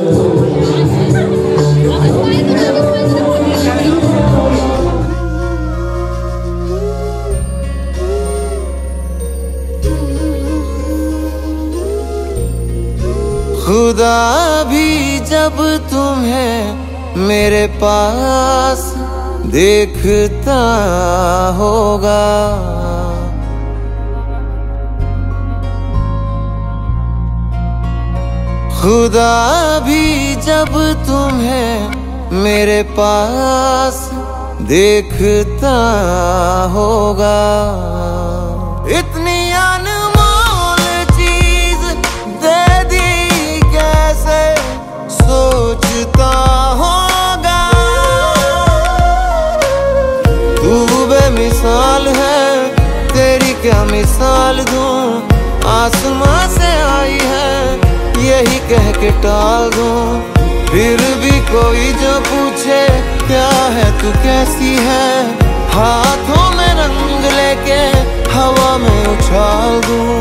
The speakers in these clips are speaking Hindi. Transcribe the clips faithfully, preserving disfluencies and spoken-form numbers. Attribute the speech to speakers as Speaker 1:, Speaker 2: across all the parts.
Speaker 1: खुदा भी जब तुम्हें मेरे पास देखता होगा, खुदा भी जब तुम्हें मेरे पास देखता होगा। इतनी अनमोल चीज दे दी कैसे सोचता होगा। तू बेमिसाल है, तेरी क्या मिसाल दूं, आसमां से आई है यही कह के टाल दूं। फिर भी कोई जो पूछे क्या है तू कैसी है, हाथों में रंग लेके हवा में उछाल दूं।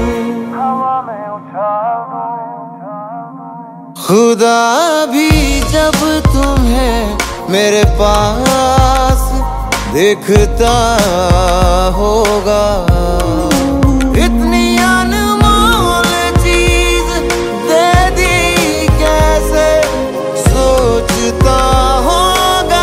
Speaker 1: खुदा भी जब तुम्हें मेरे पास देखता होगा। इतनी अनमोल चीज दे दी कैसे सोचता होगा।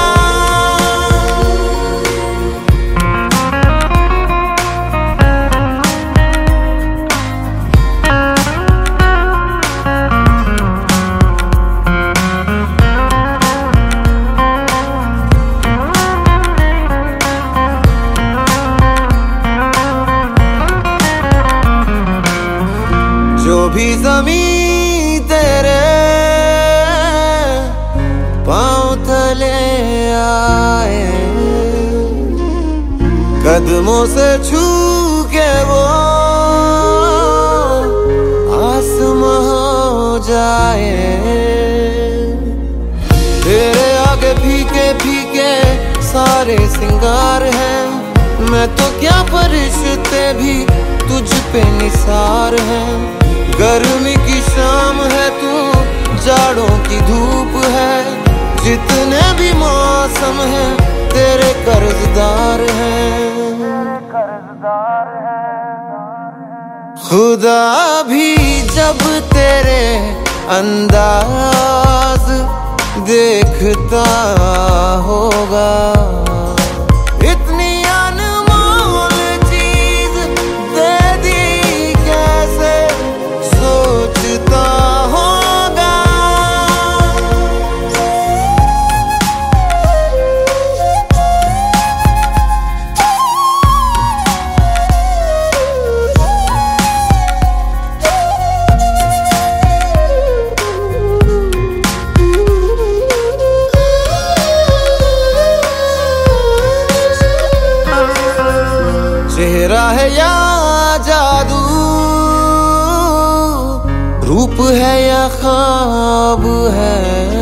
Speaker 1: जो भी ज़मीं तेरे पाँव तले आए, कदमों से छू के वो आसमां हो जाए। तेरे आगे फीके फीके सारे सिंगार हैं, मैं तो क्या फरिश्ते भी तुझ पे निसार हैं। गर्मी की शाम है तू, जाड़ों की धूप है, जितने भी मौसम हैं तेरे कर्जदार हैं। खुदा भी जब तेरे अंदाज देखता होगा। इतनी अनमोल चीज दे दी कैसे सोचता होगा। चेहरा है या जादू, रूप है या ख्वाब है,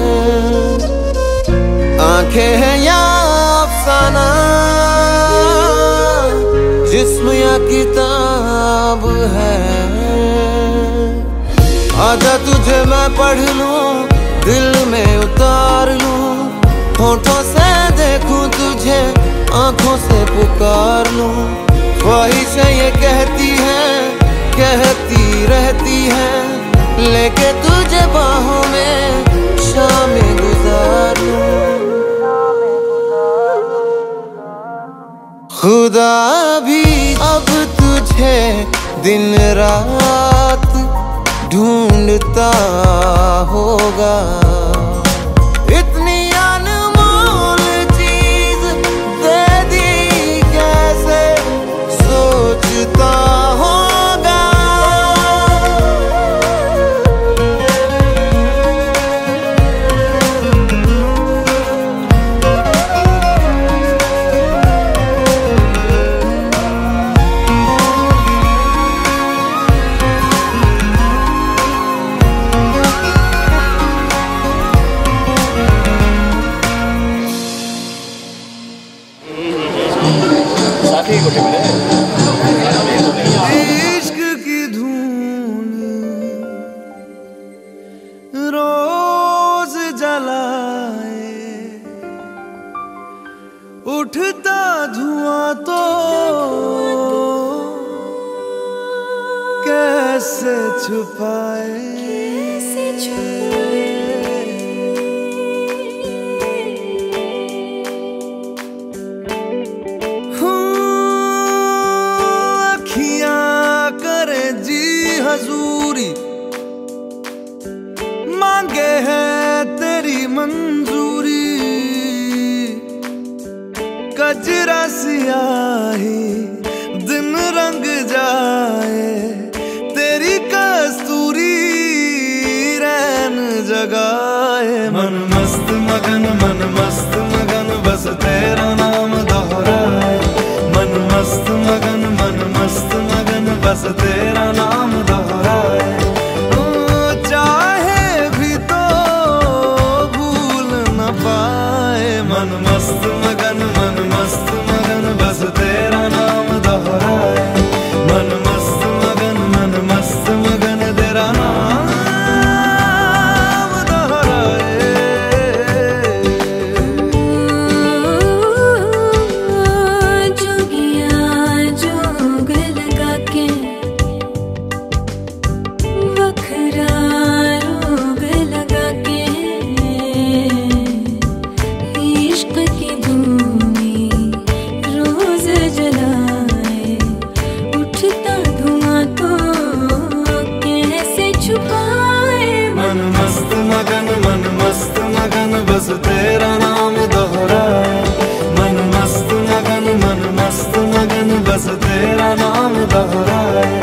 Speaker 1: आंखें हैं या अफसाना, जिस्म या किताब है। आजा तुझे मैं पढ़ लूं, दिल में उतार लूं, होठों से देखूं तुझे, आंखों से पुकार लूं। ख्वाहिशें ये कहती हैं, कहती रहती हैं, लेके तुझे बाहों में शामें गुजार लूं। खुदा भी अब तुझे दिन रात ढूंढता होगा। इतनी अनमोल चीज दे दी कैसे सोचता होगा। उठता धुआं तो कैसे छुपाए,
Speaker 2: कैसे छुपाए।
Speaker 1: अखियां करे जी हजूरी, मांगे है तेरी मंजूरी। कजरा सियाही दिन रंग जाए, तेरी कस्तूरी रैन जगाए। मन मस्त मगन मन मस्त मगन बस तेरा नाम दोहराए। मन मस्त मगन मन मस्त मगन बस तेरा नाम दोहराए। चाहे भी तो भूल न पाए। मन मस्त मगन मन मस्त मगन बस तेरा नाम दोहराए। मन मस्त मगन मन मस्त मगन तेरा नाम दोहराए।
Speaker 2: जोगिया जोग लगा के वखरा रोग लगा के, इश्क की धूनी रोज जलाए। उठता धुआं तो कैसे छुपाए।
Speaker 1: मन मस्त मगन मन मस्त मगन बस तेरा नाम दोहराए। मन मस्त मगन मन मस्त मगन बस तेरा नाम दोहराए।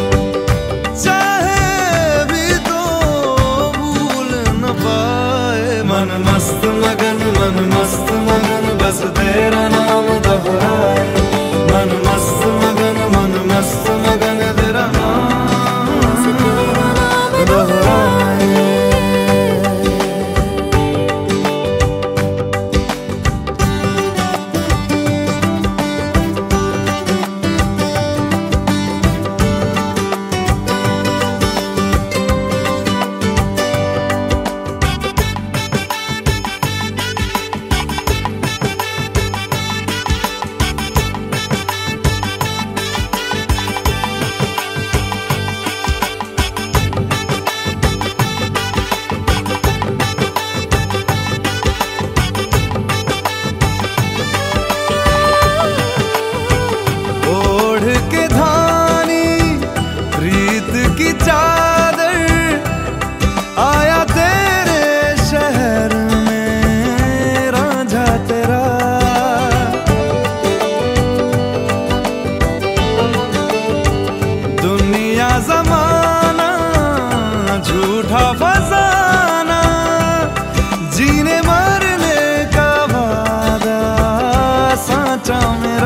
Speaker 1: चाहे भी तो भूल न पाए। मन मस्त मगन मन मस्त मगन बस तेरा नाम दोहराए। मन मस्त मगन मन मस्त मगन तेरा नाम दोहराए। ओढ़ के धानी प्रीत की चादर, आया तेरे शहर में रांझा तेरा। दुनिया जमाना झूठा फसाना, जीने मरने का वादा साचा मेरा।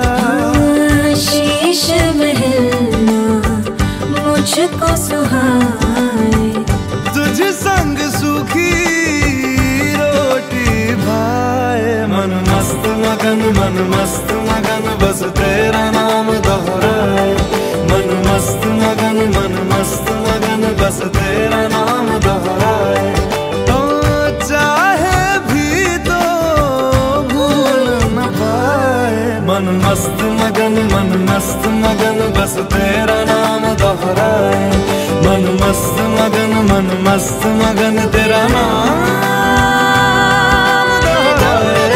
Speaker 2: शीश महलना मुझको सुहाए,
Speaker 1: तुझ संग सूखी रोटी भाए। मन मस्त मगन मन मस्त मगन बस तेरा नाम दोहराए। मन मस्त मगन मन मस्त मगन बस तेरा नाम दोहराए। तो चाहे भी तो भूल न पाए। मन मस्त मगन मन मस्त मगन बस तेरा नाम दोहराए। मन मस्त मगन मन मस्त मगन तेरा नाम दोहराए।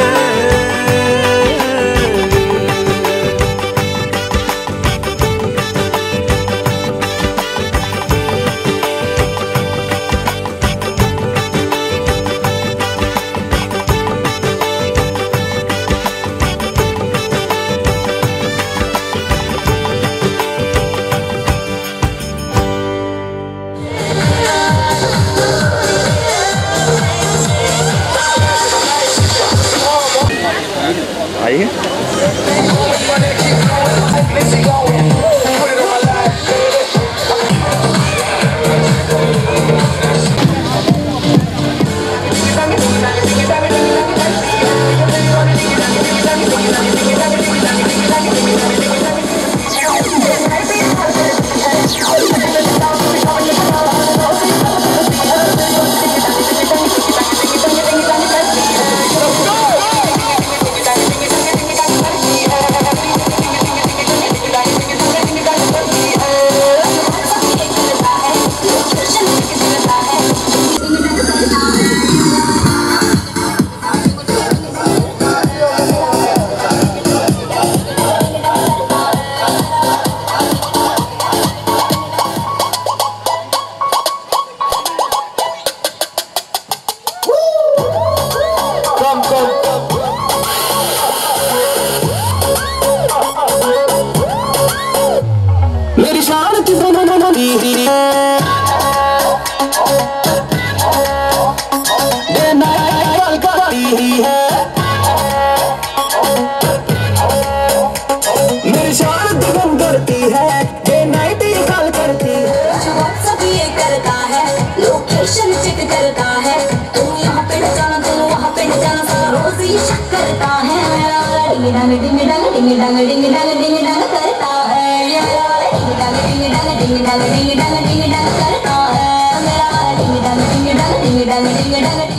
Speaker 2: डांग डिंग डांग डिंग डांग डिंग डांग डिंग डांग करता है ये वाला डिंग डांग डिंग डांग डिंग डांग डिंग डांग डिंग डांग करता है मेरा वाला डिंग डांग डिंग डांग डिंग डांग डिंग डांग डिंग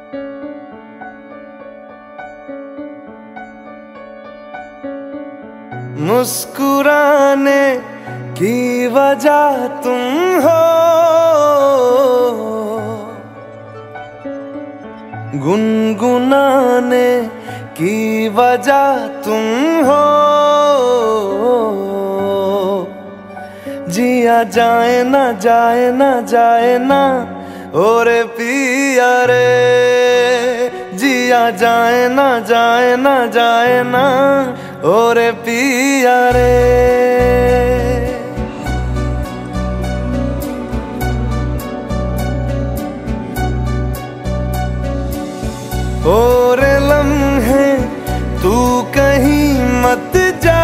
Speaker 1: मुस्कुराने की वजह तुम हो, गुनगुनाने की वजह तुम हो, जिया जाए ना जाए ना जाए ना और पिया रे, जिया जाए ना जाए ना जाए ना और पिया रे। और लम्हे तू कहीं मत जा,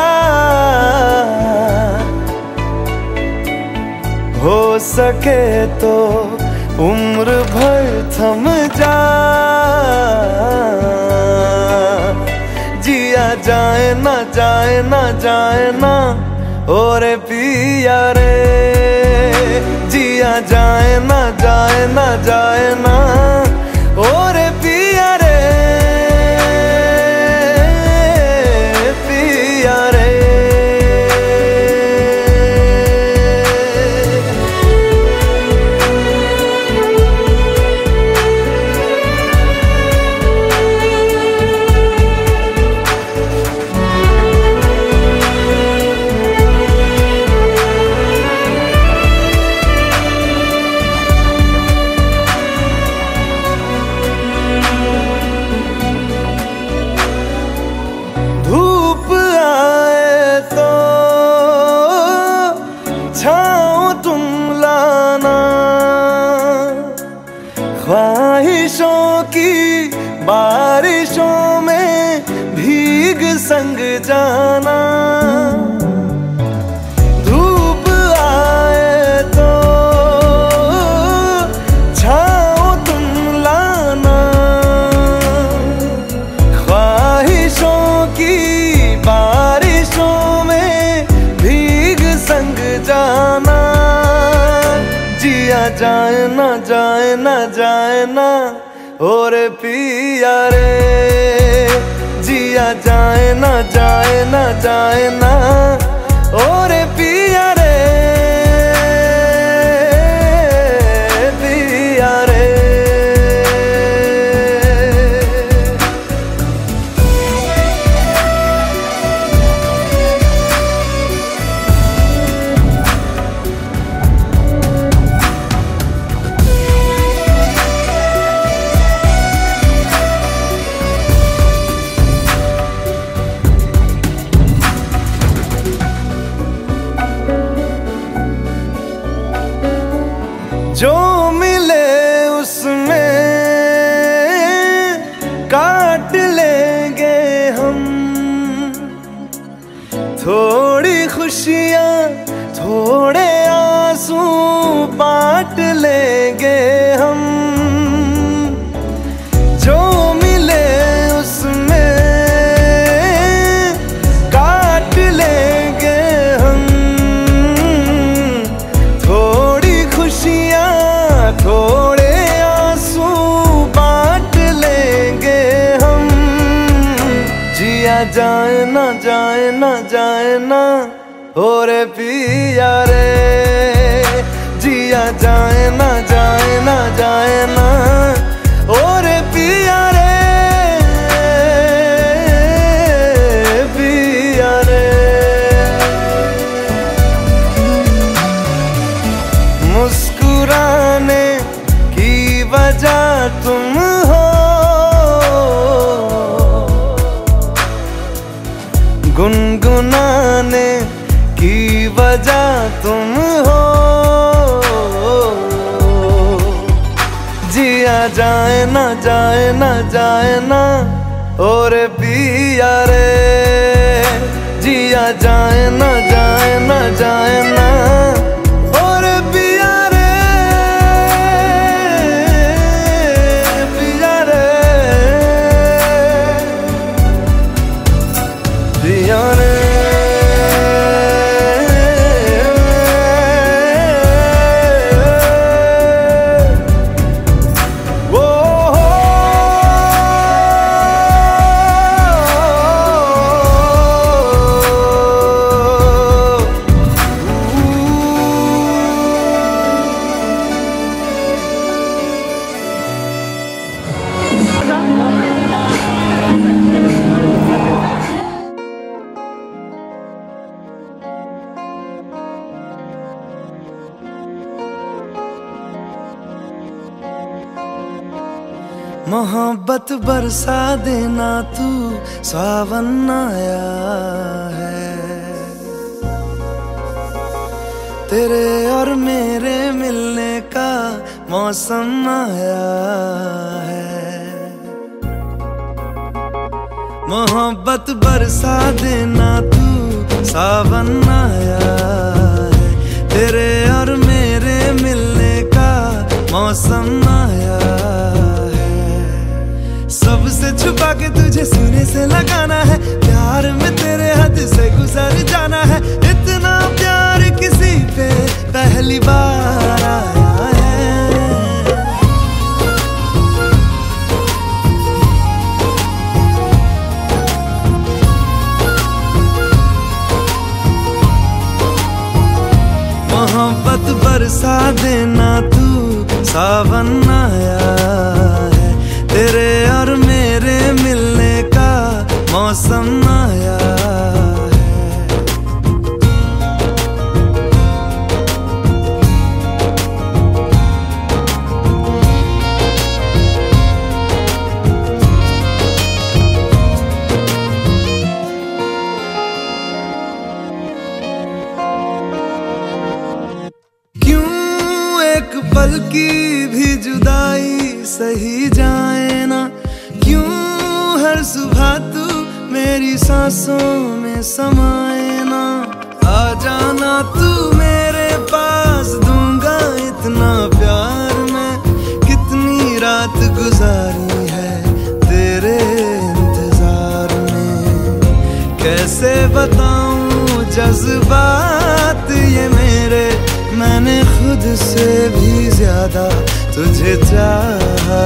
Speaker 1: हो सके तो उम्र भर थम जा, जिया जाए ना जाए ना जाए ना और पिया रे, जिया जाए ना जाए ना जाए ना और पिया रे, पिया रे। ख्वाहिशों की बारिशों में भीग संग जाना, धूप आए तो छाओ तुम लाना, ख्वाहिशों की बारिशों में भीग संग जाना, जिया जाए ना जाए ना जाए ना और पिया रे, जिया जाए ना जाए ना जाए ना और पिया रे, पिया रे। जो मिले उसमें काट लेंगे हम, थोड़ी खुशियाँ थोड़े आंसू बांट लेंगे हम, जो मिले उसमें काट लेंगे हम, थोड़ी खुशियाँ थोड़े आंसू बांट लेंगे हम, जिया जाए ना जाए ना जाए ना और पिया रे, जिया जाए ना जाए ना जाए ना और पिया रे, पिया रे। मुस्कुराने की वजह तुम हो, गुनगुनाने की वजह तुम हो, जिया जाए ना जाए ना जाए ना और पिया रे, जिया जाए ना जाए ना जाए ना और पिया रे, पिया रे।
Speaker 3: मोहब्बत बरसा देना तू, सावन आया है। तेरे और मेरे मिलने का मौसम आया है। मोहब्बत बरसा देना तू, सावन आया है। तेरे और मेरे मिलने का मौसम आया है। सबसे छुपा के तुझे सीने से लगाना है, प्यार में तेरे हद से गुजर जाना है। इतना प्यार किसी पे पहली बार आया है। मोहब्बत बरसा देना तू, सावन आया है। तेरे और मेरे मिलने का मौसम आया है। पल की भी जुदाई सही जाए ना, क्यों हर सुबह तू मेरी सांसों में समाए ना। आ जाना तू मेरे पास, दूंगा इतना प्यार मैं। कितनी रात गुजारी है तेरे इंतजार में, कैसे बताऊं जज्बात ये मेरे। मैंने खुद से भी ज्यादा तुझे चाहा।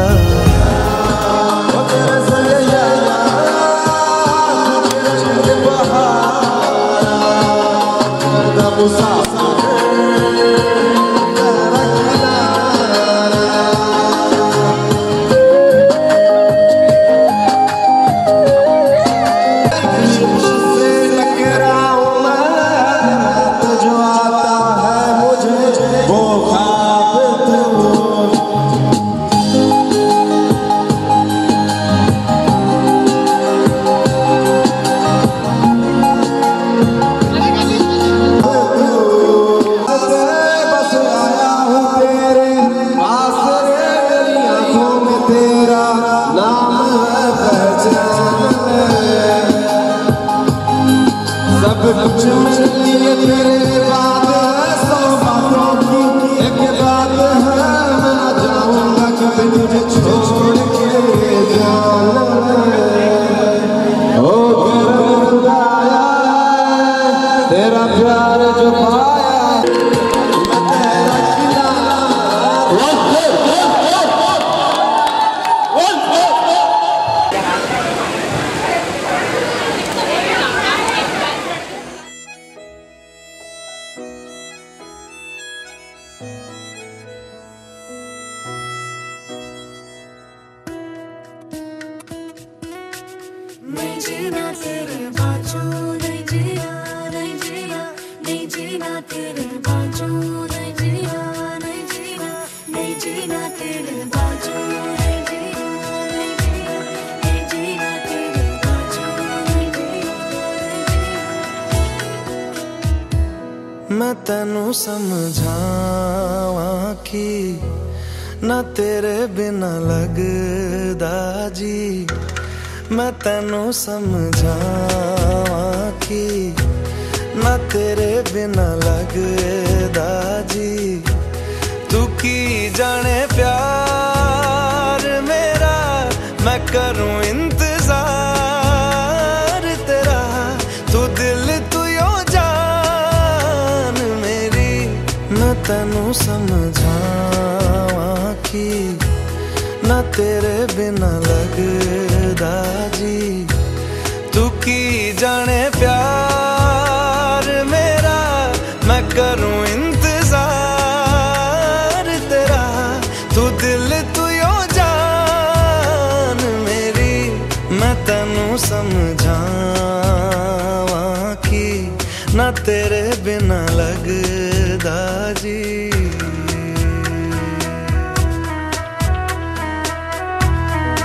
Speaker 4: कुछ मिलिए तेरे बाद सौ बातों की एक बात है, मैं जाऊंगा कभी तुझे छोड़ के जाना। ओ खुदाया तेरा प्यार जो पाया मैं तेरा खिलाना।
Speaker 5: नहीं जीना तेरे बाजू, नहीं जिया, नहीं जिया, नहीं जीना तेरे बाजू, नहीं जिया, नहीं जिया, नहीं जीना तेरे बाजू, नहीं जिया, नहीं जिया, नहीं जीना तेरे बाजू, नहीं जिया, नहीं जिया।
Speaker 3: मैं तैनू समझावा कि ना तेरे बिना लगदा जी। मैं तैनू समझावा कि ना तेरे बिना लगदा जी। तू की जाने प्यार मेरा, मैं करूं इंतजार तेरा। तू दिल तू यो जान मेरी। मैं तैनू समझावा कि ना तेरे बिना लगदा जी। तू की जाने प्यार मेरा, मैं करूं इंतजार तेरा। तू दिल तू यो जान मेरी। मैं तैनू समझावा कि ना तेरे बिना लगदा जी।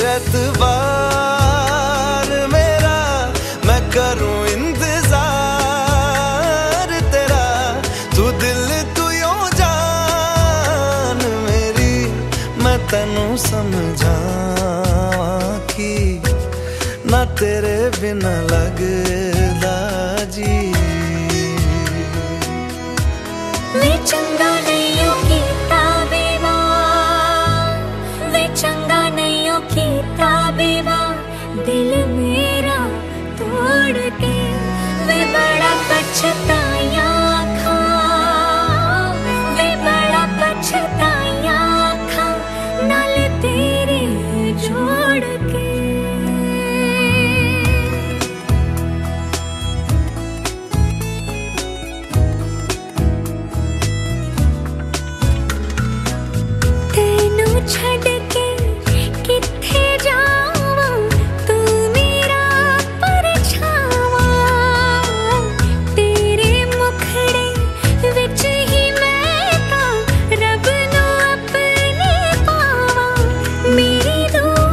Speaker 3: एतबार मेरा, मैं करूं इंतजार तेरा, तू दिल तू यो जान मेरी, मैं तैनू समझावां कि ना तेरे बिना लगदा जी।
Speaker 5: वे चंगा नहीं हो कीता बेवा, वे चंगा नहीं हो कीता बेवा, दिल मेरा तोड़ के वे बड़ा पछताया खा, वे बड़ा पछताया खा, नाल तेरे जोड़ के। छड़ के किथे जावां, तू मेरा परछावा, तेरे मुखड़े विच ही मैं तां रब नू अपने पावां। मेरी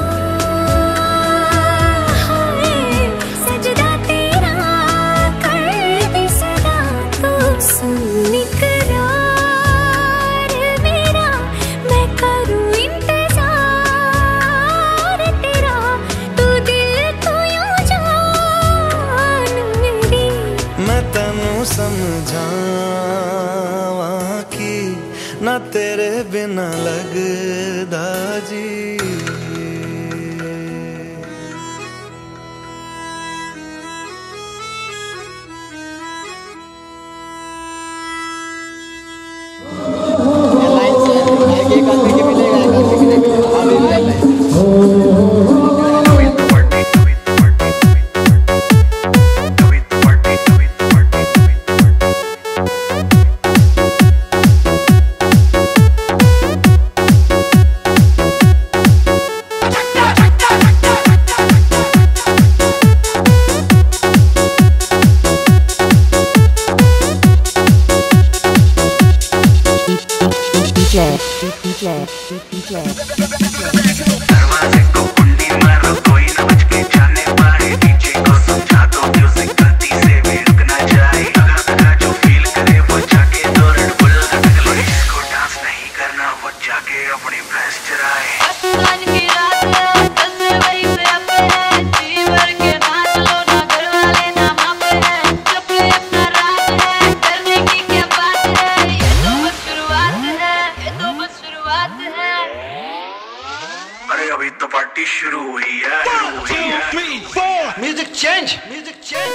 Speaker 5: दुआ है सजदा तेरा करदी सदा, तू सुन इकरार मेरा, मैं करूं
Speaker 3: समझावां कि ना तेरे बिना लगदा जी।
Speaker 6: लाइन से आगे एक आदमी के मिलेगा, एक आदमी के मिलेगा, आगे लाइन लाइन
Speaker 7: दरवाजे को कुंडी मारो, कोई न बच के जाने पाए, डीजे को समझा दो म्यूजिक गलती से भी रुक ना जाए, लगा लगा जो फील करे वो जाके दो रेड बुल लटक लो, इसको डांस नहीं करना वो जाके अपनी भैंस चराए।
Speaker 8: आज की रात है दस वही पे अपने हैं, जी भर के नाच लो ना घर वाले ना मापे हैं, चुपले अपना राज है, करने की क्या बात है, ये तो बस शुरुआत है, ये तो बस शुरुआत है।
Speaker 7: अरे अभी तो पार्टी शुरू हुई है, शुरू हुई है।
Speaker 6: Music change, music change.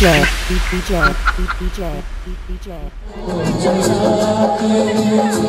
Speaker 9: DJ, DJ, DJ, DJ.